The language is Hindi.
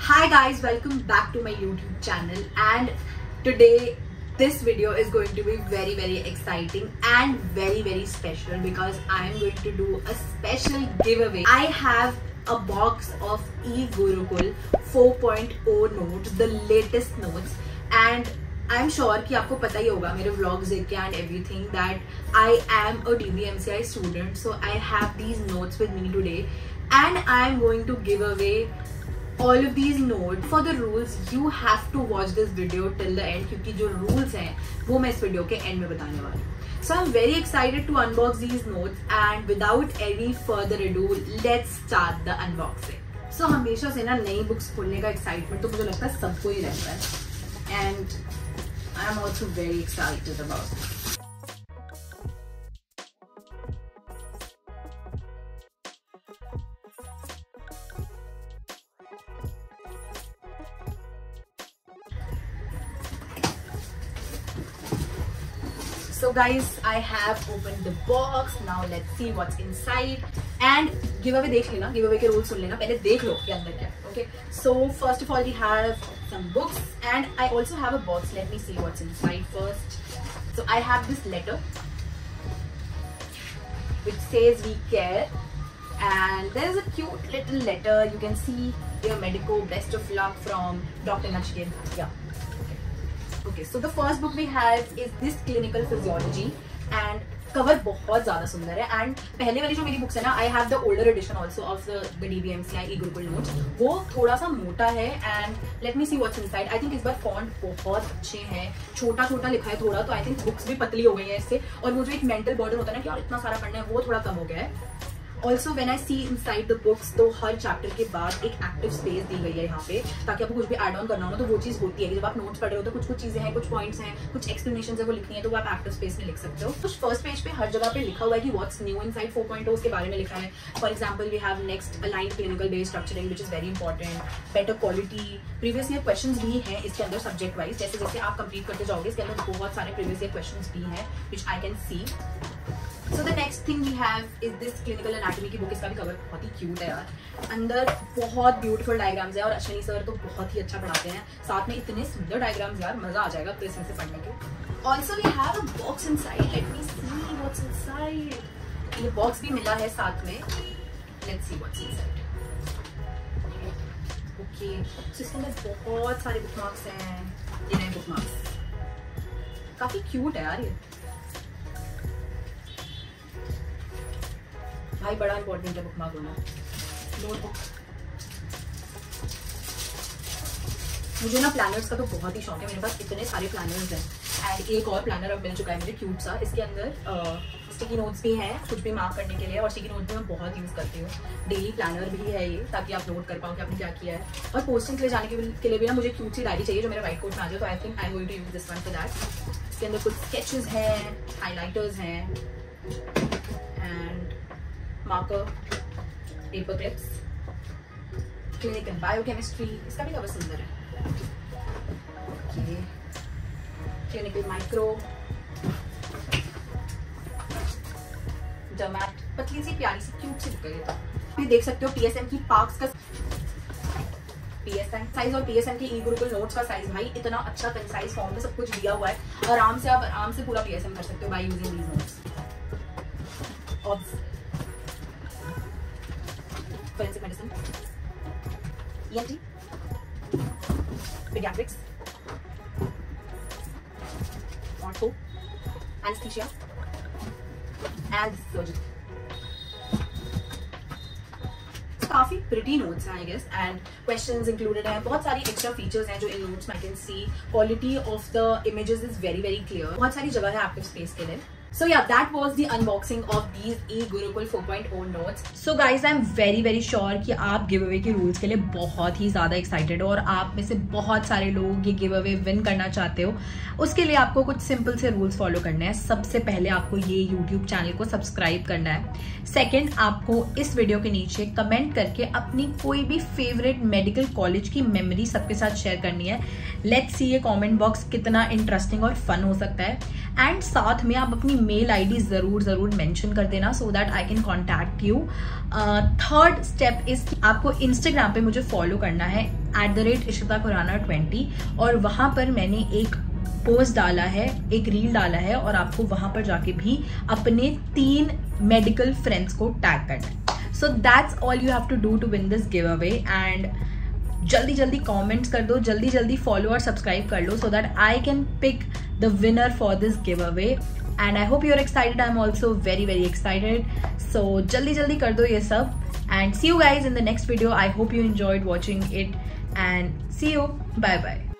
Hi guys, welcome back to my YouTube channel, and today this video is going to be very exciting and very special because I am going to do a special giveaway. I have a box of eGurukul 4.0 notes, the latest notes, and I'm sure कि आपको पता ही होगा मेरे vlogs देख के and everything that I am a DBMCI student, so I have these notes with me today and I am going to give away all of these notes. For the rules, you have to watch this video till the end क्योंकि जो rules हैं वो मैं इस video के end में बताने वाली हूँ. So I'm very excited to unbox these notes and without any further ado, let's start the unboxing. So हमेशा से ना नई books खोलने का excitement तो मुझे लगता है सबको ही रहता है and I'm also very excited about it. So guys, I have opened the box. Now let's see what's inside. And giveaway देख लेना, giveaway के rules सुन लेना, पहले देख लो कि अंदर क्या है. Okay. So first of all, we have some books, and I also have a box. Let me see what's inside first. So I have this letter, which says "We care," and there is a cute little letter. You can see, "Dear Medico, best of luck from Dr. Nachiket." Yeah. Okay, so the first book we have is this clinical physiology and cover बहुत ज़्यादा सुंदर है and पहले वाली जो मेरी बुक्स है ना, I have the older edition also of the DBMCI eGurukul notes. वो थोड़ा सा मोटा है and let me see what's inside. I think इस बार font बहुत अच्छे हैं, छोटा लिखा है थोड़ा, तो I think बुक्स भी पतली हो गई है इससे, और वो जो एक मेंटल बर्डन होता है ना कि यार इतना सारा पढ़ना है, वो थोड़ा कम हो गया है. Also when I see inside the books, तो हर चैप्टर के बाद एक एक्टिव स्पेस दी गई है यहाँ पे, ताकि आपको कुछ भी ऐड ऑन करना हो तो वो चीज़ होती है कि जब आप नोट्स पढ़ रहे हो तो कुछ चीज़ें हैं, कुछ पॉइंट्स हैं, कुछ एक्सप्लेनेशन है वो लिखनी है, तो वो आप एक्टिव स्पेस में लिख सकते हो. कुछ फर्स्ट पेज पे हर जगह पे लिखा हुआ है कि व्हाट्स न्यू इनसाइड 4.0 उसके बारे में लिखा है. For example we have next aligned clinical based structuring which is very important, better quality, previous year question भी हैं इसके अंदर सब्जेक्ट वाइज. जैसे जैसे आप कंप्लीट करते जाओगे इसके अंदर बहुत सारे प्रीवियस ईयर क्वेश्चन भी हैं which I can see. So the next thing we have is this clinical anatomy की बुक. इसका भी कवर बहुत ही क्यूट है यार, अंदर बहुत ब्यूटीफुल डायग्राम्स है और अश्विनी सर तो बहुत ही अच्छा पढ़ाते हैं, साथ में इतने सुंदर डायग्राम्स यार, मजा आ जाएगा तो इसमें से पढ़ने के. Also we have a box inside. Let me see what's inside. ये बॉक्स भी मिला है साथ में. Let's see what's inside. Okay, so इसके अंदर बहुत सारे बुक मार्क्स हैं. ये नए बुक मार्क्स काफी क्यूट है यार. ये भाई बड़ा इंपॉर्टेंट है बुक मार्क होना. नोटबुक, मुझे ना प्लानर्स का तो बहुत ही शौक है, मेरे पास इतने सारे प्लानर्स हैं एंड एक और प्लानर अब मिल चुका है मुझे क्यूट सा. इसके अंदर स्टिकी नोट्स भी हैं कुछ भी मार्क करने के लिए, और स्टिकी नोट्स भी मैं बहुत यूज़ करती हूँ. डेली प्लानर भी है ये, ताकि आप नोट कर पाओ कि आपने क्या किया है. और पोस्टिंग के लिए जाने के लिए भी ना मुझे क्यूट सी डायरी चाहिए जो मेरे वाइट कोट में आ जाए, तो I think I am going to use this one for that. इसके अंदर कुछ स्केचेस हैं, हाईलाइटर्स हैं, marker, paper clips, clinical biochemistry. इसका भी कवर सुंदर है. Okay. Clinical micro, dermat, पतली सी प्यारी सी क्यूट सी बुक है. तो देख सकते हो PSM की पार्क्स का PSM साइज और PSM के eGurukul नोट्स का साइज भाई इतना अच्छा कंसाइज फॉर्म में सब कुछ दिया हुआ है. आराम से पूरा PSM कर सकते हो by using these notes. Forensic medicine, ENT, pediatrics, ortho, anesthesia, and surgery. काफी प्रिटी नोट्स हैं I guess, and questions included हैं. बहुत सारी एक्स्ट्रा फीचर्स हैं जो इन नोट्स में I can see. Quality of the images is very clear. बहुत सारी जगह है एक्टिव स्पेस के लिए. So yeah, that was the unboxing of these eGurukul 4.0 notes. So guys, I'm very sure कि आप गिव अवे के रूल्स के लिए बहुत ही ज़्यादा एक्साइटेड हो और आप में से बहुत सारे लोग ये गिव अवे विन करना चाहते हो. उसके लिए आपको कुछ सिंपल से रूल्स फॉलो करने हैं. सबसे पहले आपको ये यूट्यूब चैनल को सब्सक्राइब करना है. सेकेंड, आपको इस वीडियो के नीचे कमेंट करके अपनी कोई भी फेवरेट मेडिकल कॉलेज की मेमोरी सबके साथ शेयर करनी है. लेट्स सी ये कॉमेंट बॉक्स कितना इंटरेस्टिंग और फन हो सकता है. एंड साथ में आप अपनी मेल आईडी जरूर मेंशन कर देना so that I can contact you. Third step is आपको इंस्टाग्राम पे मुझे फॉलो करना है @ishita_khurana20 और वहाँ पर मैंने एक पोस्ट डाला है, एक रील डाला है और आपको वहाँ पर जाके भी अपने 3 मेडिकल फ्रेंड्स को टैग करना है. So that's all you have to do to win this giveaway. And जल्दी जल्दी कमेंट्स कर दो, जल्दी जल्दी फॉलो और सब्सक्राइब कर लो, so that I can pick the winner for this giveaway. And I hope you are excited. I am also very very excited. So जल्दी जल्दी कर दो ये सब. And see you guys in the next video. I hope you enjoyed watching it and see you. Bye bye.